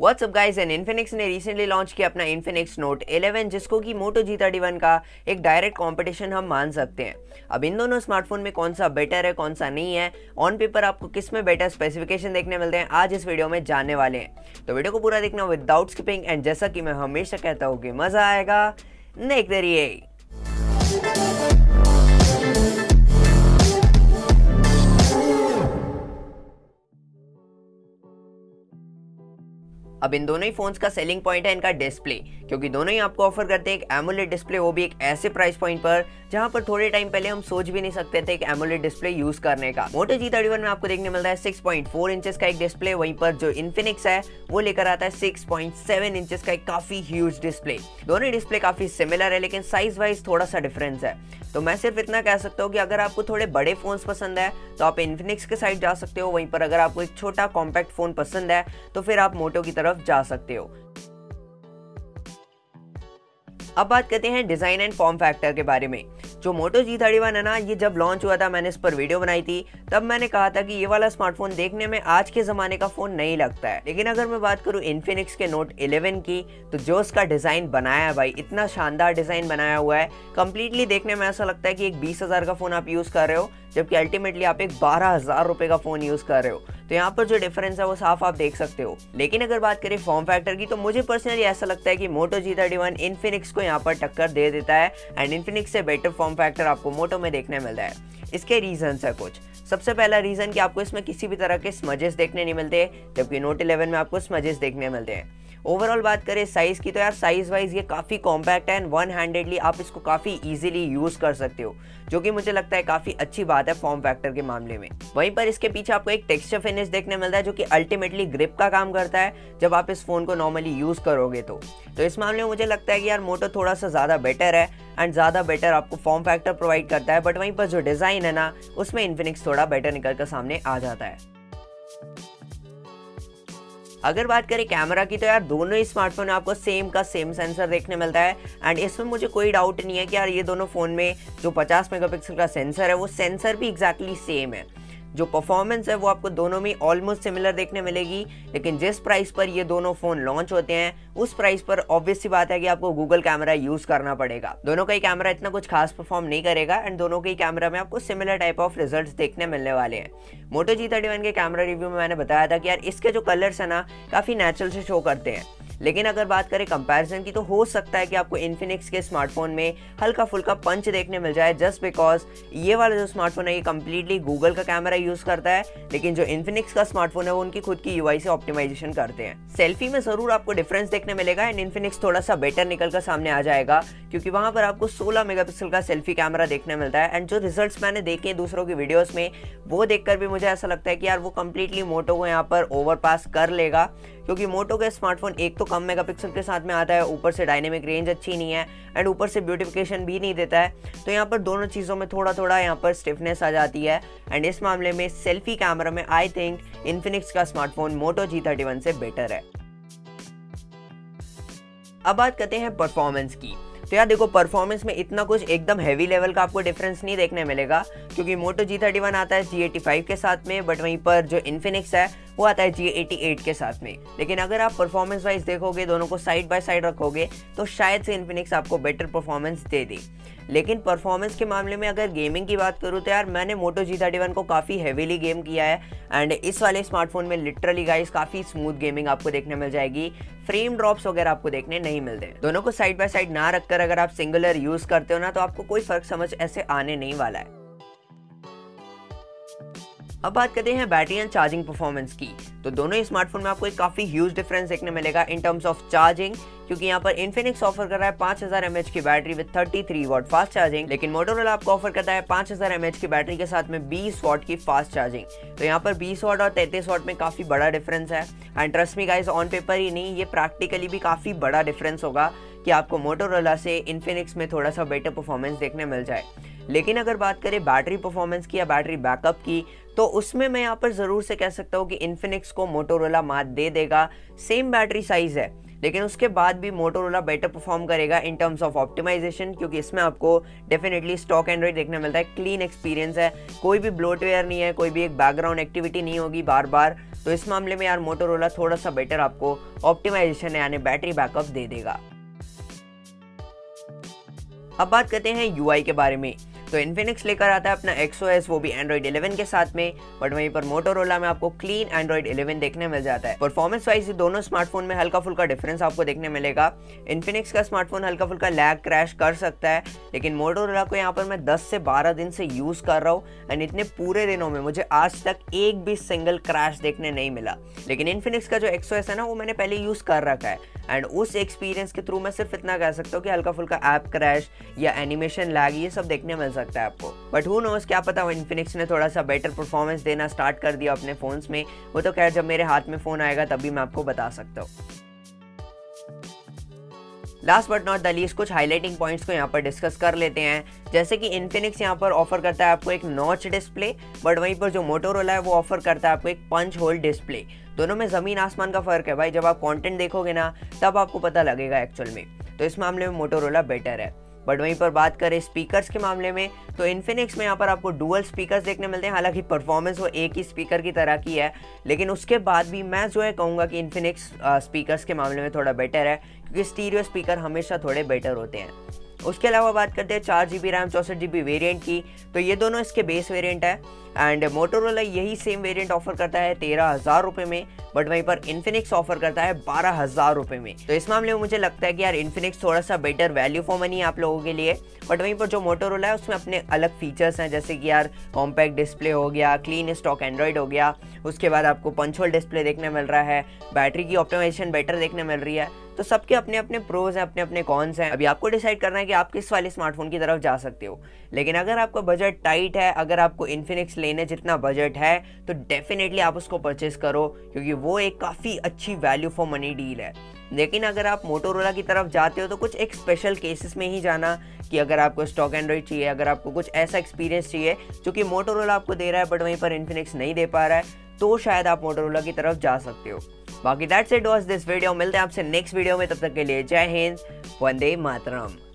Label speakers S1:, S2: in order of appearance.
S1: WhatsApp guys, and Infinix ने recently launch किया अपना इन्फिनिक्स नोट 11, जिसको कि मोटो G31 का एक डायरेक्ट कंपटीशन हम मान सकते हैं। अब इन दोनों स्मार्टफोन में कौन सा बेटर है, कौन सा नहीं है, ऑन पेपर आपको किस में बेटर स्पेसिफिकेशन देखने मिलते हैं, आज इस वीडियो में जानने वाले हैं। तो वीडियो को पूरा देखना विदाउट स्किपिंग, एंड जैसा कि मैं हमेशा कहता हूँ कि मजा आएगा, देखते रहिए। अब इन दोनों ही फोन्स का सेलिंग पॉइंट है इनका डिस्प्ले, क्योंकि दोनों ही आपको ऑफर करते हैं एक एमोलेड डिस्प्ले, वो भी एक ऐसे प्राइस पॉइंट पर जहां पर थोड़े टाइम पहले हम सोच भी नहीं सकते थे एक एमोलेड डिस्प्ले यूज करने का। मोटो G31 में आपको देखने मिलता है 6.4 इंचेस का एक डिस्प्ले, वहीं पर जो इन्फिनिक्स है वो लेकर आता है 6.7 इंचेस का एक काफी ह्यूज डिस्प्ले। दोनों ही डिस्प्ले काफी सिमिलर है, लेकिन साइज वाइज थोड़ा सा डिफरेंस है। तो मैं सिर्फ इतना कह सकता हूँ कि अगर आपको थोड़े बड़े फोन्स पसंद है तो आप इन्फिनिक्स के साइड जा सकते हो, वहीं पर अगर आपको एक छोटा कॉम्पैक्ट फोन पसंद है तो फिर आप मोटो की तरफ जा सकते हो। अब बात करते हैं डिजाइन एंड फॉर्म फैक्टर के बारे में। जो मोटो G31 है ना, ये जब लॉन्च हुआ था मैंने इस पर वीडियो बनाई थी, तब मैंने कहा था कि ये वाला स्मार्टफोन देखने में आज के ज़माने का फ़ोन नहीं लगता है। लेकिन अगर मैं बात करूँ इन्फिनिक्स के नोट 11 की, तो जो उसका डिज़ाइन बनाया है भाई, इतना शानदार डिज़ाइन बनाया हुआ है, कंप्लीटली देखने में ऐसा लगता है कि एक 20,000 का फ़ोन आप यूज़ कर रहे हो, जबकि अल्टीमेटली आप एक 12,000 रुपये का फ़ोन यूज़ कर रहे हो। तो यहाँ पर जो डिफरेंस है वो साफ आप देख सकते हो। लेकिन अगर बात करें फॉर्म फैक्टर की, तो मुझे पर्सनली ऐसा लगता है कि मोटो G31 इन्फिनिक्स को यहाँ पर टक्कर दे देता है, एंड इन्फिनिक्स से बेटर फॉर्म फैक्टर आपको मोटो में देखने मिलता है। इसके रीजंस है कुछ। सबसे पहला रीजन कि आपको इसमें किसी भी तरह के स्मजेस देखने नहीं मिलते, जबकि नोट 11 में आपको स्मजेस देखने मिलते हैं। ओवरऑल बात करें साइज की, तो यार साइज वाइज ये काफ़ी कॉम्पैक्ट है, एंड वन हैंडेडली आप इसको काफ़ी इजीली यूज़ कर सकते हो, जो कि मुझे लगता है काफ़ी अच्छी बात है फॉर्म फैक्टर के मामले में। वहीं पर इसके पीछे आपको एक टेक्सचर फिनिश देखने मिलता है, जो कि अल्टीमेटली ग्रिप का काम करता है जब आप इस फ़ोन को नॉर्मली यूज़ करोगे तो इस मामले में मुझे लगता है कि यार मोटो थोड़ा सा ज़्यादा बेटर है, एंड ज़्यादा बेटर आपको फॉर्म फैक्टर प्रोवाइड करता है। बट वहीं पर जो डिज़ाइन है ना, उसमें इन्फिनिक्स थोड़ा बेटर निकल कर सामने आ जाता है। अगर बात करें कैमरा की, तो यार दोनों ही स्मार्टफोन में आपको सेम का सेम सेंसर देखने मिलता है, एंड इसमें मुझे कोई डाउट नहीं है कि यार ये दोनों फ़ोन में जो 50 मेगापिक्सल का सेंसर है वो सेंसर भी एग्जैक्टली सेम है। जो परफॉर्मेंस है वो आपको दोनों में ऑलमोस्ट सिमिलर देखने मिलेगी, लेकिन जिस प्राइस पर ये दोनों फ़ोन लॉन्च होते हैं उस प्राइस पर ऑब्वियस सी बात है कि आपको गूगल कैमरा यूज़ करना पड़ेगा। दोनों का ही कैमरा इतना कुछ खास परफॉर्म नहीं करेगा, एंड दोनों के ही कैमरा में आपको सिमिलर टाइप ऑफ रिजल्ट्स देखने मिलने वाले हैं। मोटो G31 के कैमरा रिव्यू में मैंने बताया था कि यार इसके जो कलर्स है ना, काफ़ी नेचुरल से शो करते हैं। लेकिन अगर बात करें कंपैरिजन की, तो हो सकता है कि आपको इन्फिनिक्स के स्मार्टफोन में हल्का फुल्का पंच देखने मिल जाए, जस्ट बिकॉज ये वाला जो स्मार्टफोन है ये कंप्लीटली गूगल का कैमरा यूज़ करता है, लेकिन जो इन्फिनिक्स का स्मार्टफोन है वो उनकी खुद की UI से ऑप्टिमाइजेशन करते हैं। सेल्फी में ज़रूर आपको डिफरेंस देखने मिलेगा, एंड इन्फिनिक्स थोड़ा सा बेटर निकल कर सामने आ जाएगा, क्योंकि वहाँ पर आपको 16 मेगापिक्सल का सेल्फी कैमरा देखने मिलता है। एंड जो रिजल्ट्स मैंने देखे हैं दूसरों की वीडियोज़ में, वो देखकर भी मुझे ऐसा लगता है कि यार वो कंप्लीटली मोटो को यहाँ पर ओवरपास कर लेगा, क्योंकि मोटो का स्मार्टफोन एक तो कम मेगापिक्सल के साथ में आता है, ऊपर से डायनेमिक रेंज अच्छी नहीं है, एंड ऊपर से ब्यूटिफिकेशन भी नहीं देता है। तो यहाँ पर दोनों चीज़ों में थोड़ा थोड़ा यहाँ पर स्टिफनेस आ जाती है, एंड इस मामले में सेल्फी कैमरा में आई थिंक इन्फिनिक्स का स्मार्टफोन मोटो G31 से बेटर है। अब बात करते हैं परफॉर्मेंस की। तो यार देखो, परफॉर्मेंस में इतना कुछ एकदम हैवी लेवल का आपको डिफरेंस नहीं देखने मिलेगा, क्योंकि मोटो G31 आता है G85 के साथ में, बट वहीं पर जो इन्फिनिक्स है वो आता है G88 के साथ में। लेकिन अगर आप परफॉर्मेंस वाइज देखोगे, दोनों को साइड बाय साइड रखोगे, तो शायद से इन्फिनिक्स आपको बेटर परफॉर्मेंस दे दे। लेकिन परफॉर्मेंस के मामले में अगर गेमिंग की बात करूँ, तो यार मैंने मोटो G31 को काफ़ी हैवीली गेम किया है, एंड इस वाले स्मार्टफोन में लिटरली गाइस काफ़ी स्मूथ गेमिंग आपको देखने मिल जाएगी। फ्रेम ड्रॉप्स वगैरह आपको देखने नहीं मिलते। दोनों को साइड बाय साइड ना रखकर अगर आप सिंगुलर यूज़ करते हो ना, तो आपको कोई फर्क समझ ऐसे आने नहीं वाला है। अब बात करते हैं बैटरी एंड चार्जिंग परफॉर्मेंस की। तो दोनों ही स्मार्टफोन में आपको एक काफ़ी ह्यूज डिफरेंस देखने मिलेगा इन टर्म्स ऑफ चार्जिंग, क्योंकि यहाँ पर इन्फिनिक्स ऑफर कर रहा है 5000 mAh की battery with 33 watt fast charging, लेकिन मोटोरोला आपको ऑफर करता है 5000 mAh की बैटरी के साथ में 20 वाट की फास्ट चार्जिंग। तो यहाँ पर 20 वाट और 33 वाट में काफ़ी बड़ा डिफरेंस है, and trust me guys, on paper ही नहीं, ये प्रैक्टिकली भी काफ़ी बड़ा डिफरेंस होगा कि आपको मोटोरोला से इन्फिनिक्स में थोड़ा सा बेटर परफॉर्मेंस देखने मिल जाए। लेकिन अगर बात करें बैटरी परफॉर्मेंस की या बैटरी बैकअप की, तो उसमें मैं यहाँ पर ज़रूर से कह सकता हूँ कि इन्फिनिक्स को मोटोरोला मात दे देगा। सेम बैटरी साइज़ है, लेकिन उसके बाद भी मोटोरोला बेटर परफॉर्म करेगा इन टर्म्स ऑफ ऑप्टिमाइजेशन, क्योंकि इसमें आपको डेफिनेटली स्टॉक एंड्रॉइड देखने मिलता है। क्लीन एक्सपीरियंस है, कोई भी ब्लोटवेयर नहीं है, कोई भी एक बैकग्राउंड एक्टिविटी नहीं होगी बार बार। तो इस मामले में यार मोटोरोला थोड़ा सा बेटर आपको ऑप्टिमाइजेशन यानी बैटरी बैकअप दे देगा। अब बात करते हैं यूआई के बारे में। तो इन्फिनिक्स लेकर आता है अपना XOS, वो भी एंड्रॉइड 11 के साथ में, बट वहीं पर मोटोरोला में आपको क्लीन एंड्रॉइड 11 देखने मिल जाता है। परफॉर्मेंस वाइज दोनों स्मार्टफोन में हल्का फुल्का डिफरेंस आपको देखने मिलेगा। इन्फिनिक्स का स्मार्टफोन हल्का फुल्का लैग क्रैश कर सकता है, लेकिन मोटोरोला को यहाँ पर मैं 10 से 12 दिन से यूज कर रहा हूँ एंड इतने पूरे दिनों में मुझे आज तक एक भी सिंगल क्रैश देखने नहीं मिला। लेकिन इन्फिनिक्स का जो XOS है ना, वो मैंने पहले यूज कर रखा है एंड उस एक्सपीरियंस के थ्रू मैं सिर्फ इतना कह सकता हूँ कि हल्का फुल्का ऐप क्रैश या एनिमेशन लैग ये सब देखने मिल सकता है आपको। बट हु नोस, क्या पता इन्फिनिक्स ने थोड़ा सा बेटर परफॉर्मेंस देना स्टार्ट कर दिया अपने फोन्स में। वो तो खैर जब मेरे हाथ में फोन आएगा तभी मैं आपको बता सकता हूँ। Last but not the least कुछ हाईलाइटिंग पॉइंट्स को यहाँ पर डिस्कस कर लेते हैं। जैसे कि इन्फिनिक्स यहाँ पर ऑफर करता है आपको एक नॉच डिस्प्ले, बट वहीं पर जो मोटोरोला है वो ऑफर करता है आपको एक पंच होल डिस्प्ले। दोनों में ज़मीन आसमान का फ़र्क है भाई, जब आप कंटेंट देखोगे ना तब आपको पता लगेगा एक्चुअल में। तो इस मामले में मोटोरोला बेटर है। बट वहीं पर बात करें स्पीकर्स के मामले में, तो इन्फिनिक्स में यहाँ पर आपको डुअल स्पीकर्स देखने मिलते हैं। हालांकि परफॉर्मेंस वो एक ही स्पीकर की तरह की है, लेकिन उसके बाद भी मैं जो है कहूँगा कि इन्फिनिक्स स्पीकर्स के मामले में थोड़ा बेटर है, क्योंकि स्टीरियो स्पीकर हमेशा थोड़े बेटर होते हैं। उसके अलावा बात करते हैं 4GB रैम 64GB वेरिएंट की, तो ये दोनों इसके बेस वेरिएंट है एंड मोटोरोला यही सेम वेरिएंट ऑफर करता है 13,000 रुपये में, बट वहीं पर इन्फिनिक्स ऑफर करता है 12,000 रुपये में। तो इस मामले में मुझे लगता है कि यार इन्फिनिक्स थोड़ा सा बेटर वैल्यू फॉर मनी है आप लोगों के लिए। बट वहीं पर जो मोटोरोला है उसमें अपने अलग फीचर्स हैं, जैसे कि यार कॉम्पैक्ट डिस्प्ले हो गया, क्लीन स्टॉक एंड्रॉइड हो गया, उसके बाद आपको पंच होल डिस्प्ले देखने मिल रहा है, बैटरी की ऑप्टिमाइजेशन बेटर देखने मिल रही है। तो सबके अपने अपने प्रोज हैं, अपने अपने कॉन्स हैं। अभी आपको डिसाइड करना है कि आप किस वाले स्मार्टफोन की तरफ जा सकते हो। लेकिन अगर आपका बजट टाइट है, अगर आपको इन्फिनिक्स लेने जितना बजट है, तो डेफिनेटली आप उसको परचेज करो, क्योंकि वो एक काफ़ी अच्छी वैल्यू फॉर मनी डील है। लेकिन अगर आप मोटोरोला की तरफ जाते हो तो कुछ एक स्पेशल केसेस में ही जाना, कि अगर आपको स्टॉक एंड्रॉइड चाहिए, अगर आपको कुछ ऐसा एक्सपीरियंस चाहिए जो कि मोटोरोला आपको दे रहा है बट वहीं पर इन्फिनिक्स नहीं दे पा रहा है, तो शायद आप मोटोरोला की तरफ जा सकते हो। बाकी that's it was this video. मिलते हैं आपसे नेक्स्ट वीडियो में, तब तक के लिए जय हिंद, वंदे मातरम।